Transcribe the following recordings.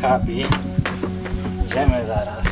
Habi. Idziemy zaraz.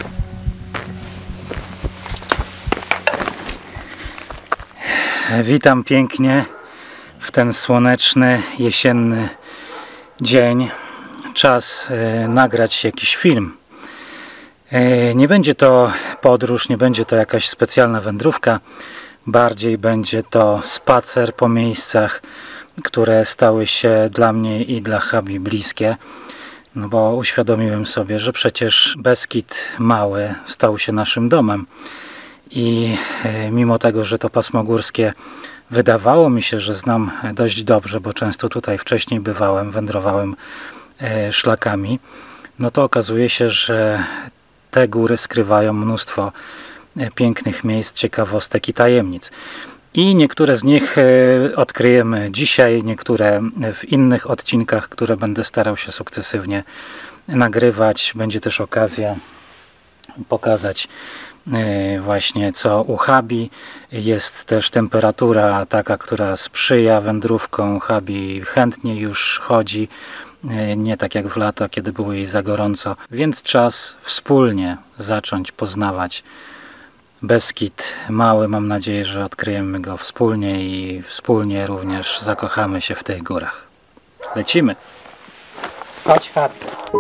Witam pięknie w ten słoneczny, jesienny dzień. Czas nagrać jakiś film. Nie będzie to podróż, nie będzie to jakaś specjalna wędrówka. Bardziej będzie to spacer po miejscach, które stały się dla mnie i dla Habi bliskie. No bo uświadomiłem sobie, że przecież Beskid Mały stał się naszym domem. I mimo tego, że to pasmo górskie wydawało mi się, że znam dość dobrze, bo często tutaj wcześniej bywałem, wędrowałem szlakami, no to okazuje się, że te góry skrywają mnóstwo pięknych miejsc, ciekawostek i tajemnic. I niektóre z nich odkryjemy dzisiaj, niektóre w innych odcinkach, które będę starał się sukcesywnie nagrywać. Będzie też okazja pokazać właśnie co u Habi. Jest też temperatura taka, która sprzyja wędrówkom. Habi chętnie już chodzi, nie tak jak w lato, kiedy było jej za gorąco. Więc czas wspólnie zacząć poznawać Beskid Mały. Mam nadzieję, że odkryjemy go wspólnie i wspólnie również zakochamy się w tych górach. Lecimy! Chodź, Habi!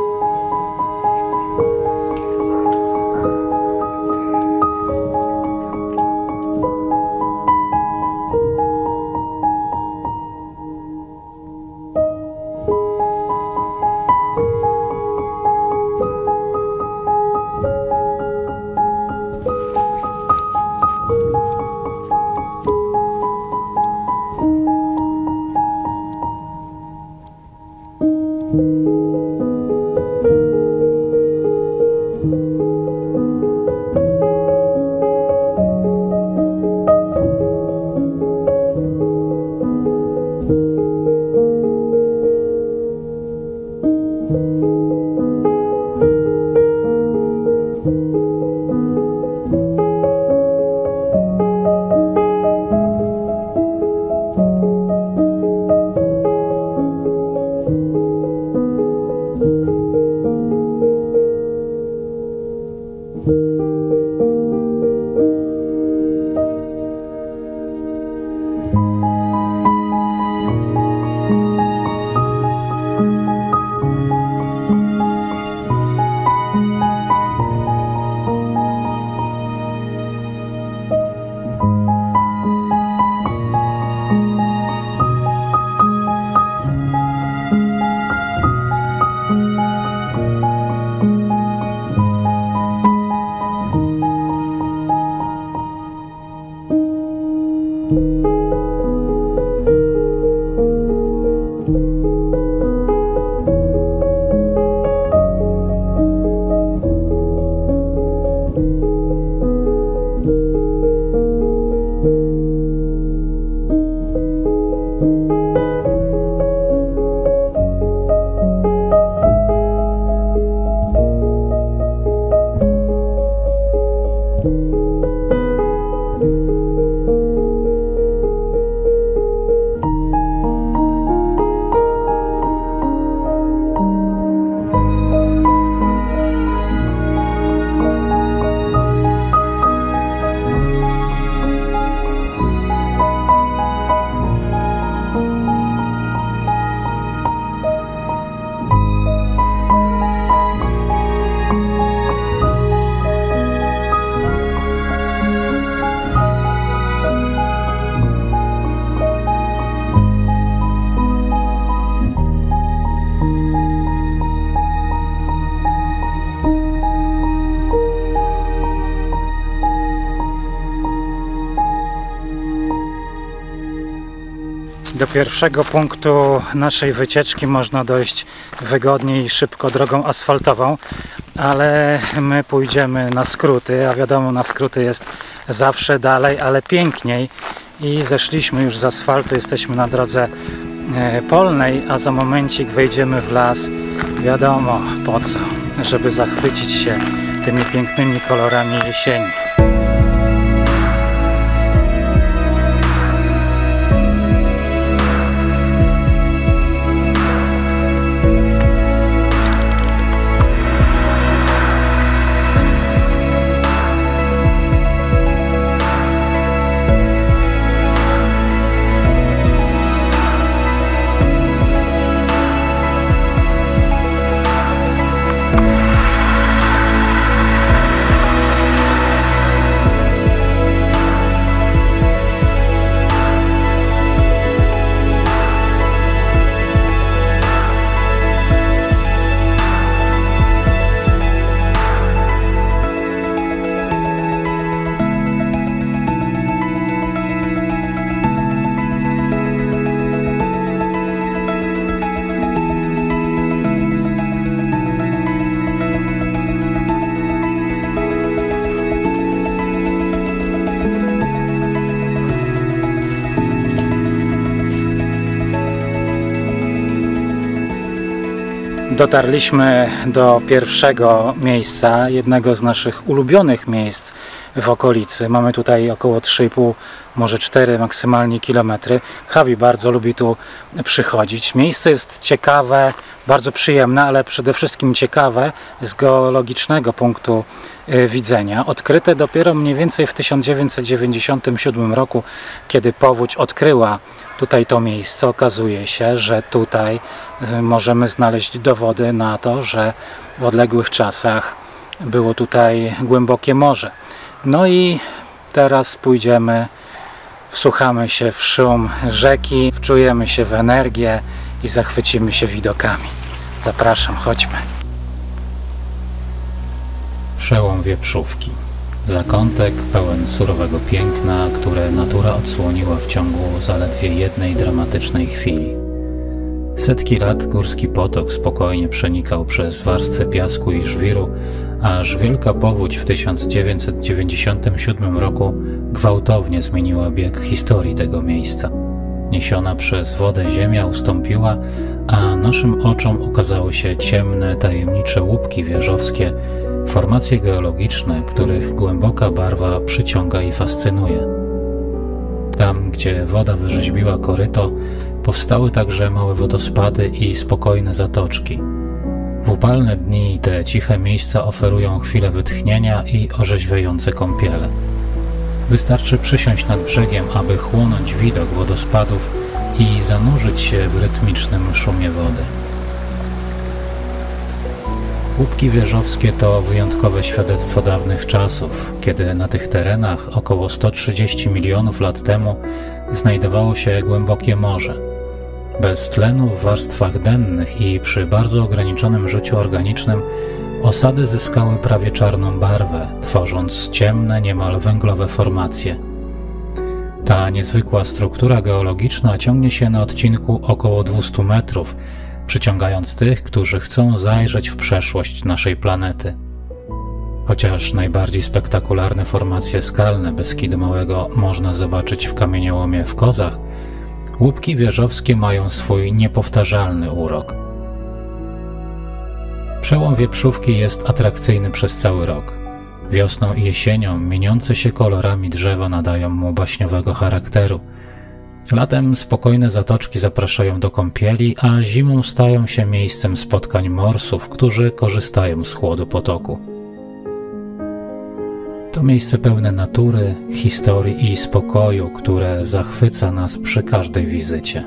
Do pierwszego punktu naszej wycieczki można dojść wygodnie i szybko drogą asfaltową, ale my pójdziemy na skróty, a wiadomo, na skróty jest zawsze dalej, ale piękniej. I zeszliśmy już z asfaltu, jesteśmy na drodze polnej, a za momencik wejdziemy w las. Wiadomo po co, żeby zachwycić się tymi pięknymi kolorami jesieni. Dotarliśmy do pierwszego miejsca, jednego z naszych ulubionych miejsc w okolicy. Mamy tutaj około 3,5, może 4 maksymalnie kilometry. Javi bardzo lubi tu przychodzić. Miejsce jest ciekawe, bardzo przyjemne, ale przede wszystkim ciekawe z geologicznego punktu widzenia. Odkryte dopiero mniej więcej w 1997 roku, kiedy powódź odkryła tutaj to miejsce. Okazuje się, że tutaj możemy znaleźć dowody na to, że w odległych czasach było tutaj głębokie morze. No i teraz pójdziemy, wsłuchamy się w szum rzeki, wczujemy się w energię i zachwycimy się widokami. Zapraszam, chodźmy. Przełom Wieprzówki. Zakątek pełen surowego piękna, które natura odsłoniła w ciągu zaledwie jednej dramatycznej chwili. Setki lat górski potok spokojnie przenikał przez warstwę piasku i żwiru, aż wielka powódź w 1997 roku gwałtownie zmieniła bieg historii tego miejsca. Niesiona przez wodę ziemia ustąpiła, a naszym oczom ukazały się ciemne, tajemnicze łupki wieżowskie, formacje geologiczne, których głęboka barwa przyciąga i fascynuje. Tam, gdzie woda wyrzeźbiła koryto, powstały także małe wodospady i spokojne zatoczki. W upalne dni te ciche miejsca oferują chwilę wytchnienia i orzeźwiające kąpiele. Wystarczy przysiąść nad brzegiem, aby chłonąć widok wodospadów i zanurzyć się w rytmicznym szumie wody. Łupki wieżowskie to wyjątkowe świadectwo dawnych czasów, kiedy na tych terenach około 130 milionów lat temu znajdowało się głębokie morze. Bez tlenu w warstwach dennych i przy bardzo ograniczonym życiu organicznym osady zyskały prawie czarną barwę, tworząc ciemne, niemal węglowe formacje. Ta niezwykła struktura geologiczna ciągnie się na odcinku około 200 metrów, przyciągając tych, którzy chcą zajrzeć w przeszłość naszej planety. Chociaż najbardziej spektakularne formacje skalne Beskidu Małego można zobaczyć w kamieniołomie w Kozach, łupki wieżowskie mają swój niepowtarzalny urok. Przełom Wieprzówki jest atrakcyjny przez cały rok. Wiosną i jesienią mieniące się kolorami drzewa nadają mu baśniowego charakteru. Latem spokojne zatoczki zapraszają do kąpieli, a zimą stają się miejscem spotkań morsów, którzy korzystają z chłodu potoku. To miejsce pełne natury, historii i spokoju, które zachwyca nas przy każdej wizycie.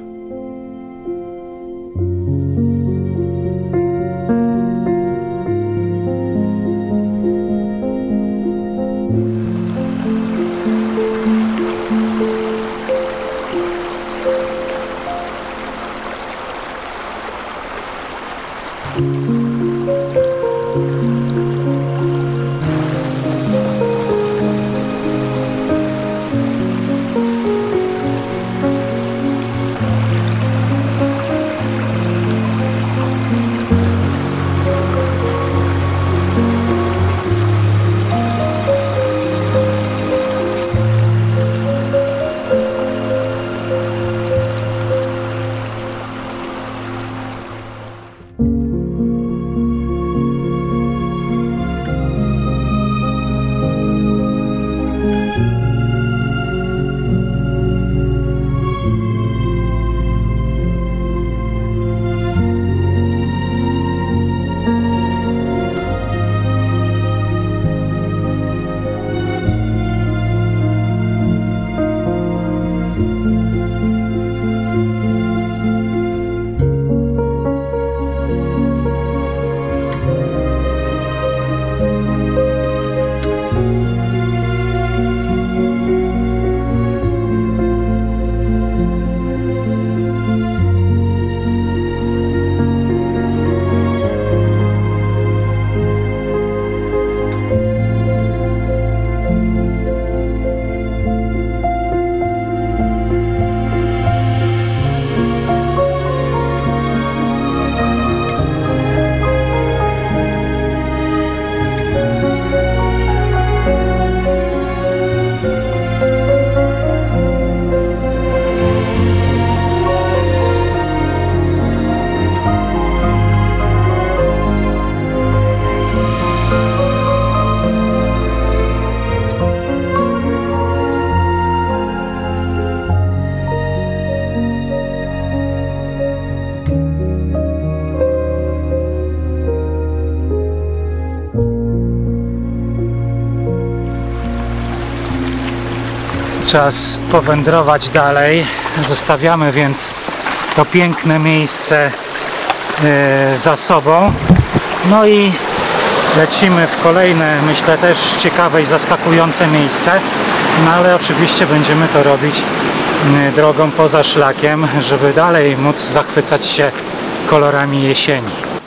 Czas powędrować dalej. Zostawiamy więc to piękne miejsce za sobą. No i lecimy w kolejne, myślę, też ciekawe i zaskakujące miejsce. No ale oczywiście będziemy to robić drogą poza szlakiem, żeby dalej móc zachwycać się kolorami jesieni.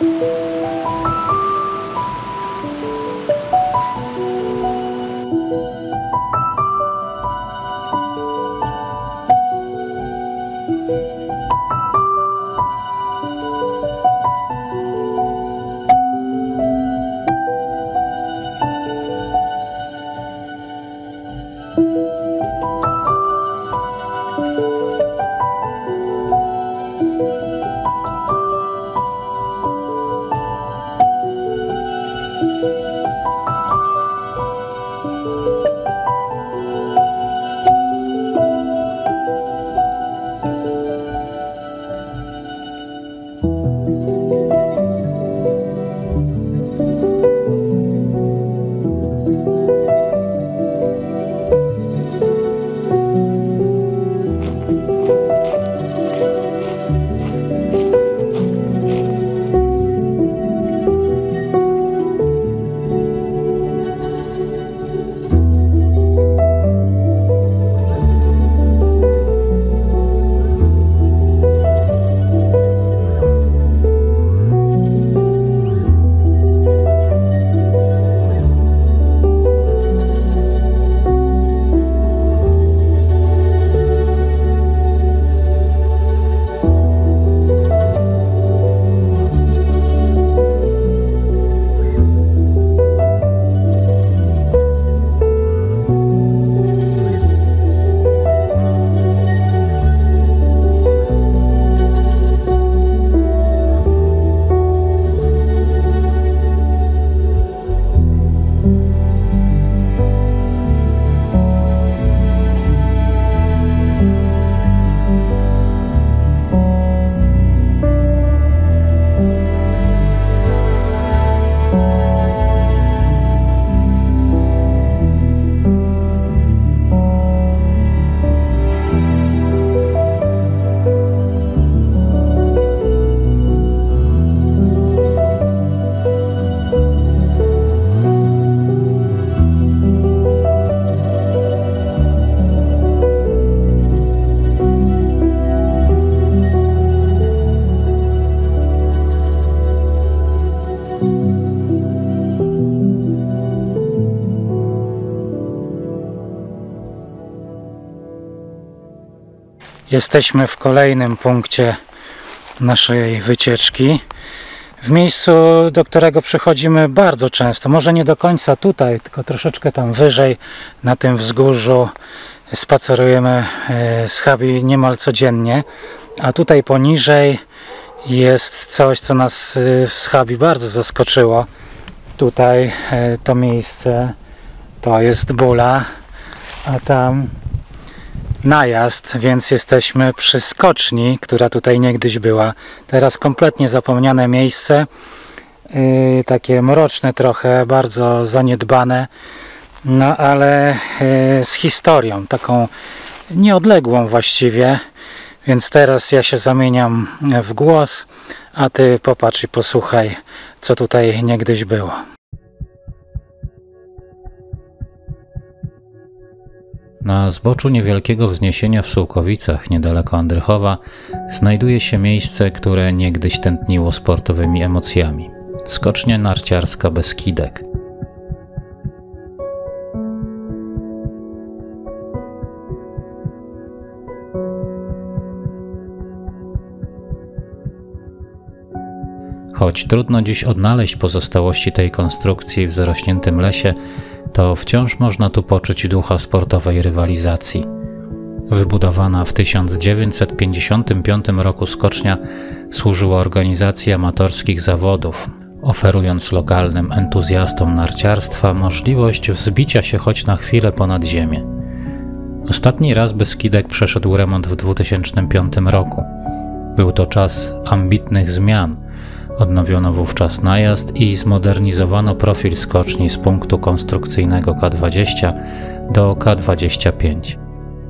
Jesteśmy w kolejnym punkcie naszej wycieczki. W miejscu, do którego przychodzimy bardzo często. Może nie do końca tutaj, tylko troszeczkę tam wyżej, na tym wzgórzu. Spacerujemy z Habi niemal codziennie. A tutaj poniżej jest coś, co nas z Habi bardzo zaskoczyło. Tutaj to miejsce to jest Bula, a tam najazd, więc jesteśmy przy skoczni, która tutaj niegdyś była. Teraz kompletnie zapomniane miejsce, takie mroczne trochę, bardzo zaniedbane, no ale z historią, taką nieodległą właściwie, więc teraz ja się zamieniam w głos, a ty popatrz i posłuchaj, co tutaj niegdyś było. Na zboczu niewielkiego wzniesienia w Sułkowicach, niedaleko Andrychowa, znajduje się miejsce, które niegdyś tętniło sportowymi emocjami. Skocznia narciarska Beskidek. Choć trudno dziś odnaleźć pozostałości tej konstrukcji w zarośniętym lesie, to wciąż można tu poczuć ducha sportowej rywalizacji. Wybudowana w 1955 roku skocznia służyła organizacji amatorskich zawodów, oferując lokalnym entuzjastom narciarstwa możliwość wzbicia się choć na chwilę ponad ziemię. Ostatni raz Beskidek przeszedł remont w 2005 roku. Był to czas ambitnych zmian. Odnowiono wówczas najazd i zmodernizowano profil skoczni z punktu konstrukcyjnego K20 do K25.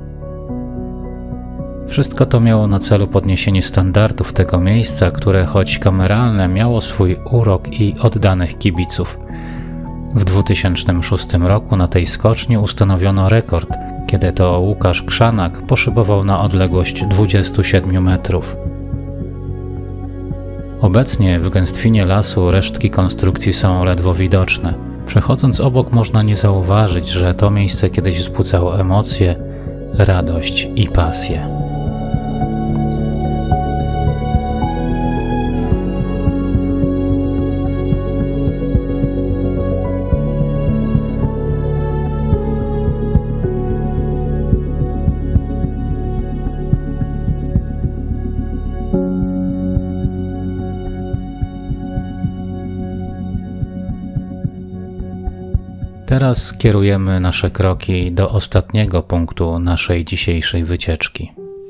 Wszystko to miało na celu podniesienie standardów tego miejsca, które choć kameralne miało swój urok i oddanych kibiców. W 2006 roku na tej skoczni ustanowiono rekord, kiedy to Łukasz Krzanak poszybował na odległość 27 metrów. Obecnie w gęstwinie lasu resztki konstrukcji są ledwo widoczne. Przechodząc obok można nie zauważyć, że to miejsce kiedyś wzbudzało emocje, radość i pasję. Teraz kierujemy nasze kroki do ostatniego punktu naszej dzisiejszej wycieczki.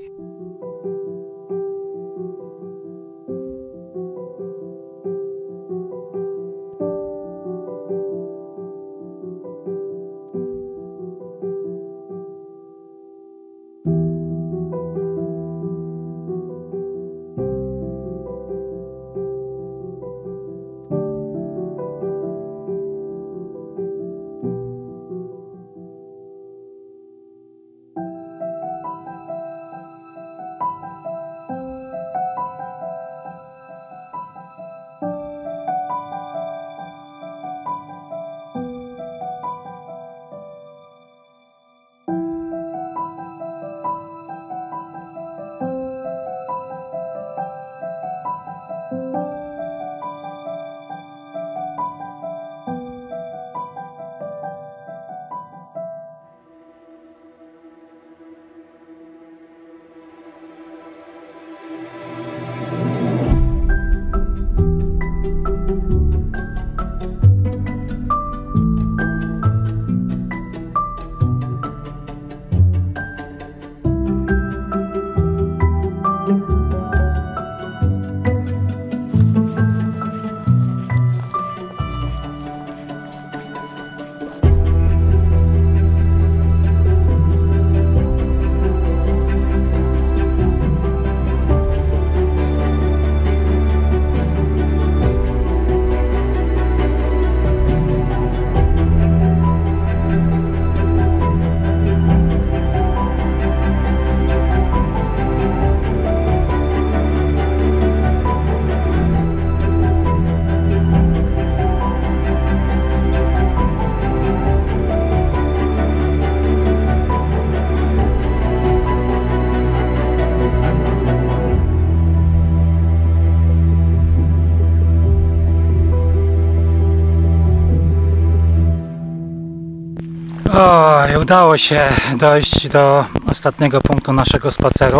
Udało się dojść do ostatniego punktu naszego spaceru.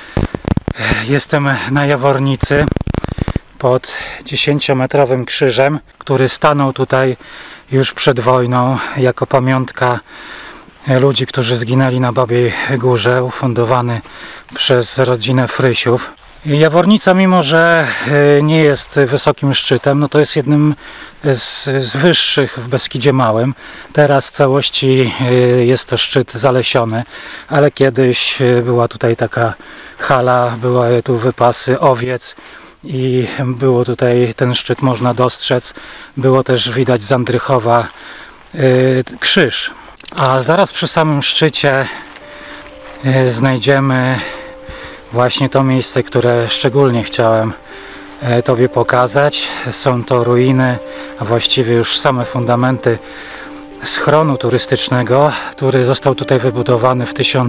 Jestem na Jawornicy pod 10-metrowym krzyżem, który stanął tutaj już przed wojną jako pamiątka ludzi, którzy zginęli na Babiej Górze, ufundowany przez rodzinę Frysiów. Jawornica, mimo że nie jest wysokim szczytem, no to jest jednym z wyższych w Beskidzie Małym. Teraz w całości jest to szczyt zalesiony, ale kiedyś była tutaj taka hala, były tu wypasy owiec i było tutaj, ten szczyt można dostrzec. Było też widać z Andrychowa krzyż. A zaraz przy samym szczycie znajdziemy właśnie to miejsce, które szczególnie chciałem Tobie pokazać. Są to ruiny, a właściwie już same fundamenty schronu turystycznego, który został tutaj wybudowany w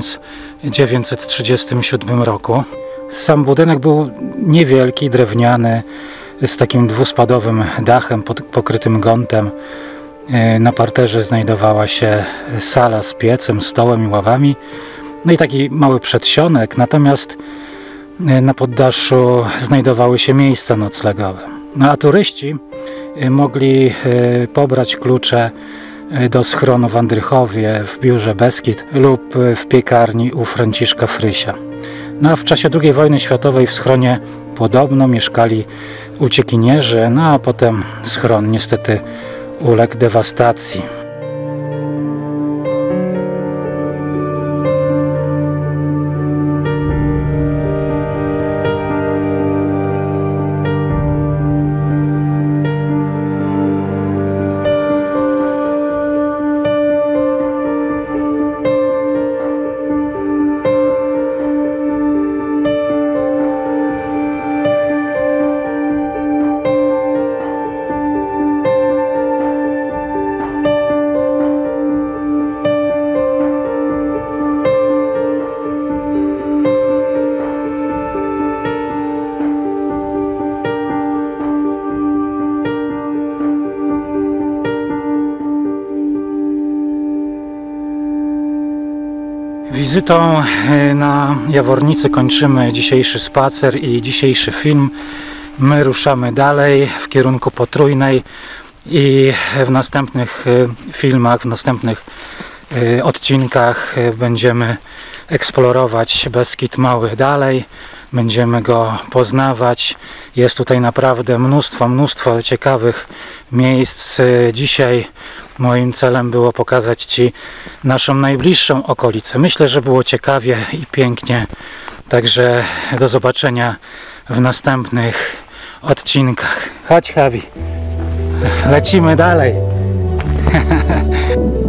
1937 roku. Sam budynek był niewielki, drewniany, z takim dwuspadowym dachem pokrytym gątem. Na parterze znajdowała się sala z piecem, stołem i ławami. No i taki mały przedsionek, natomiast na poddaszu znajdowały się miejsca noclegowe. No a turyści mogli pobrać klucze do schronu w Andrychowie, w biurze Beskid lub w piekarni u Franciszka Frysia. No a w czasie II wojny światowej w schronie podobno mieszkali uciekinierzy, no a potem schron niestety uległ dewastacji. wizytą na Jawornicy kończymy dzisiejszy spacer i dzisiejszy film. My ruszamy dalej w kierunku Potrójnej i w następnych filmach, w następnych odcinkach będziemy eksplorować Beskid Mały dalej, będziemy go poznawać. Jest tutaj naprawdę mnóstwo ciekawych miejsc. Dzisiaj moim celem było pokazać Ci naszą najbliższą okolicę. Myślę, że było ciekawie i pięknie, także do zobaczenia w następnych odcinkach. Chodź, Javi, lecimy dalej.